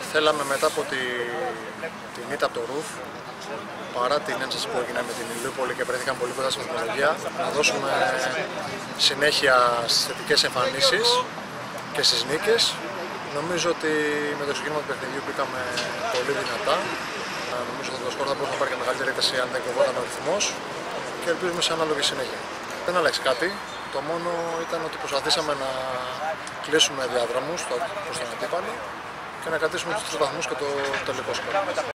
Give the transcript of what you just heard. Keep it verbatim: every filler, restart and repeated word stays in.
θέλαμε μετά από τη, την ήττα από το Ρουφ, παρά την ένταση που έγινε με την Ηλιούπολη και βρέθηκαν πολύ κοντά στην βαθμολογία, να δώσουμε συνέχεια στις θετικές εμφανίσεις και στις νίκες. Νομίζω ότι με το ξεκίνημα του παιχνιδιού πήγαμε πολύ δυνατά. Νομίζω ότι το σκορ θα μπορούσε να πάρει και μεγαλύτερη ένταση αν δεν κοβόταν ο ρυθμός και ελπίζουμε σε ανάλογη συνέχεια. Δεν αλλάξει κάτι. Το μόνο ήταν ότι προσπαθήσαμε να κλείσουμε διαδρόμους προς τον αντίπαλο και να κρατήσουμε τους τρεις βαθμούς και το τελικό σκορ.